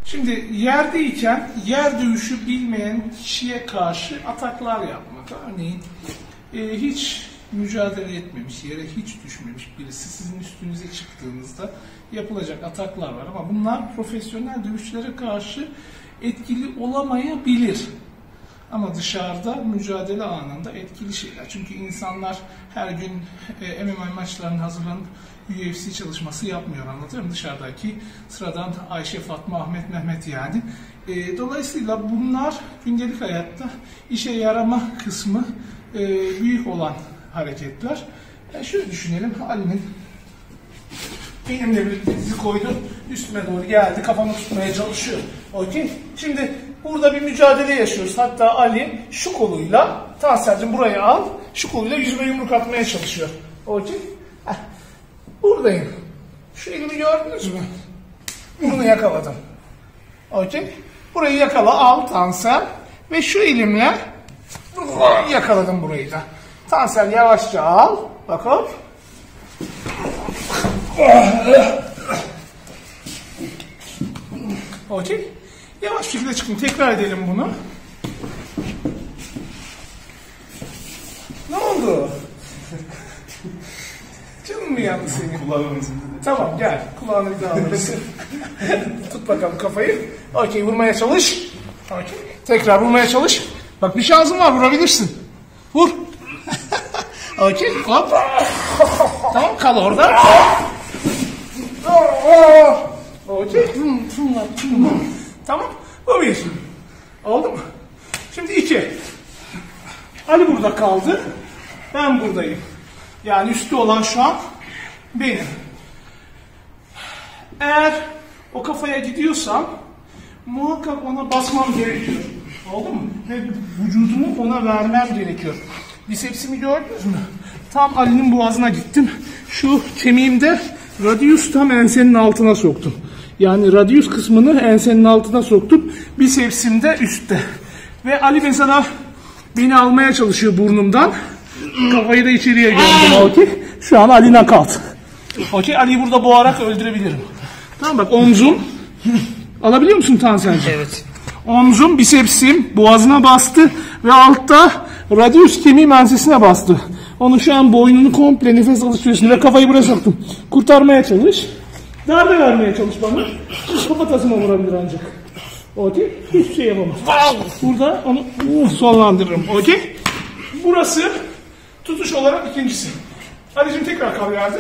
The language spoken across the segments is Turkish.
Şimdi yerdeyken yer dövüşü bilmeyen kişiye karşı ataklar yapmak. Örneğin hiç mücadele etmemiş, yere hiç düşmemiş birisi sizin üstünüze çıktığınızda yapılacak ataklar var. Ama bunlar profesyonel dövüşçülere karşı etkili olamayabilir. Ama dışarıda mücadele anında etkili şeyler. Çünkü insanlar her gün MMA maçlarına hazırlanıp UFC çalışması yapmıyor, anlatıyorum. Dışarıdaki sıradan Ayşe, Fatma, Ahmet, Mehmet yani. Dolayısıyla bunlar gündelik hayatta işe yarama kısmı büyük olan hareketler. Şöyle düşünelim, Ali'nin benimle birlikte dizi koydu, üstüme doğru geldi, kafamı tutmaya çalışıyor. Okey. Şimdi burada bir mücadele yaşıyoruz. Hatta Ali şu koluyla, Tansel'cim buraya al, şu koluyla yüzüme yumruk atmaya çalışıyor. Okey. Buradayım. Şu elimi gördünüz mü? Bunu yakaladım. Okey. Burayı yakala, al Tansel. Ve şu elimle yakaladım burayı da. Tansel yavaşça al. Bak hop. Okey. Yavaş şekilde çıkın. Tekrar edelim bunu. Ne oldu? Canım mı yandı senin? Kulağımın Tamam gel. Kulağını bir daha alırsın. Tut bakalım kafayı. Okey, vurmaya çalış. Okey. Tekrar vurmaya çalış. Bak bir şansın var, vurabilirsin. Vur. Okey. Hop. Tamam, kal orada. Okey. Tamam. Bu bir. Oldu mu? Şimdi 2. Ali burada kaldı. Ben buradayım. Yani üstü olan şu an benim. Eğer o kafaya gidiyorsam muhakkak ona basmam gerekiyor. Oldu mu? Ve vücudumu ona vermem gerekiyor. Bisepsimi gördünüz mü? Tam Ali'nin boğazına gittim. Şu kemiğimde radius tam ensenin altına soktum. Yani radius kısmını ensenin altına soktum. Bisepsim de üstte. Ve Ali mesela beni almaya çalışıyor burnumdan. Kafayı da içeriye gördüm. Okey. Şu an Ali nakavt. Okey. Ali'yi burada boğarak öldürebilirim. Tamam, bak omzum. Alabiliyor musun Tansel'cim? Evet. Omzum, bisepsim boğazına bastı ve altta radius kemiğim ensesine bastı. Onu şu an boynunu komple nefes alışıyorsun ve kafayı buraya soktum. Kurtarmaya çalış. Darbe vermeye çalış bana. Kafatasıma vurabilir ancak. Okey. Hiçbir şey yapamaz. Burada onu sonlandırırım. Okey. Burası tutuş olarak ikincisi. Ali'cim tekrar kal yerde.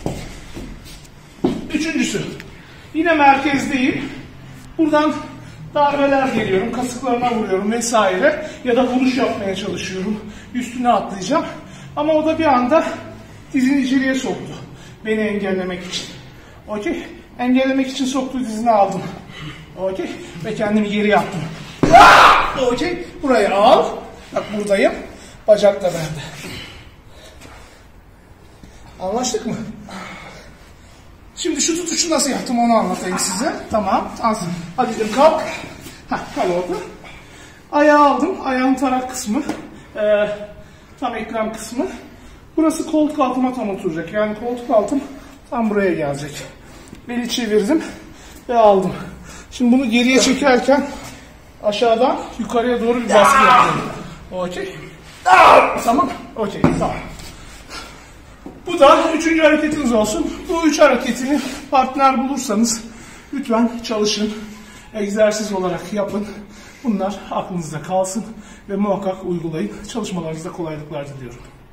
Üçüncüsü. Yine merkezdeyim. Buradan darbeler geliyorum. Kasıklarına vuruyorum vesaire. Ya da vuruş yapmaya çalışıyorum. Üstüne atlayacağım. Ama o da bir anda dizini içeriye soktu. Beni engellemek için. Okey. Engellemek için soktuğu dizini aldım. Okey. Ve kendimi geri attım. Okey. Burayı al. Bak buradayım. Bacak da bende. Anlaştık mı? Şimdi şu tutuşu nasıl yaptım onu anlatayım size. Tamam. Hadi canım kalk. Kal orada. Ayağı aldım. Ayağın tarak kısmı. Tam eklem kısmı. Burası koltuk altıma tam oturacak. Yani koltuk altım tam buraya gelecek. Beli çevirdim ve aldım. Şimdi bunu geriye çekerken aşağıdan yukarıya doğru bir baskı yapıyorum. Okey. Tamam. Okey. Tamam. Bu da üçüncü hareketiniz olsun. Bu üç hareketini partner bulursanız lütfen çalışın. Egzersiz olarak yapın. Bunlar aklınızda kalsın ve muhakkak uygulayın. Çalışmalarınızda kolaylıklar diliyorum.